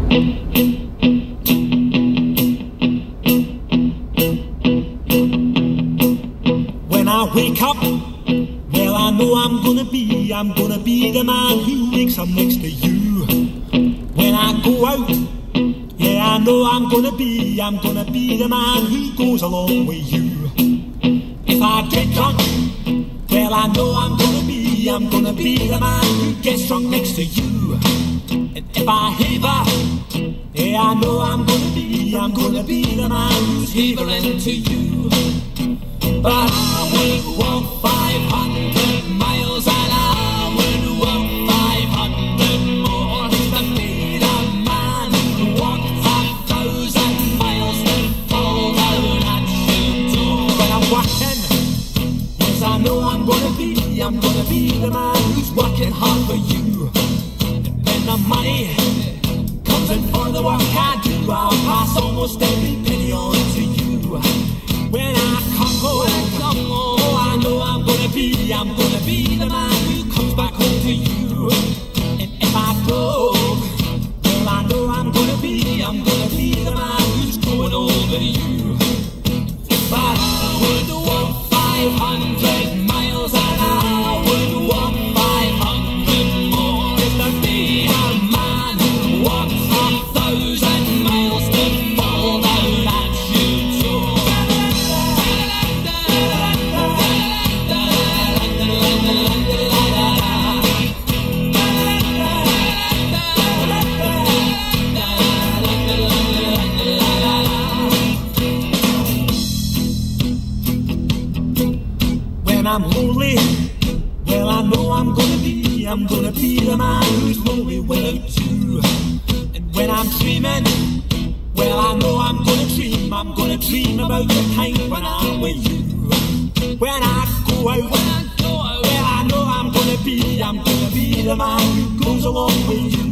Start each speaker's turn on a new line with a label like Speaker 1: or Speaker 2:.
Speaker 1: When I wake up, well, I know I'm gonna be the man who wakes up next to you. When I go out, yeah, I know I'm gonna be the man who goes along with you. If I get drunk, well, I know I'm gonna be the man who gets drunk next to you. And if I haver, yeah, I know I'm gonna be the man who's havering to you. But I would walk 500 miles and I would walk 500 more to be the man who walked 1,000 miles to fall down at your door. When I'm walking, yes, I know I'm gonna be the man who's working hard for you. And when the money comes in for the work I do, I'll pass almost every penny on to you. When I come home, oh, I know I'm gonna be the man who comes back home to you. And if I broke, well, I know I'm gonna be the man who's going over you. But I would walk 500 miles and I would walk 500 more just to be a man who walks 1,000 miles to fall down at your door. When I'm lonely, well, I know I'm gonna be the man who's lonely without you. And when I'm dreaming, well, I know I'm gonna dream about the time when I'm with you. When I go out, well, I know I'm gonna be the man who goes along with you.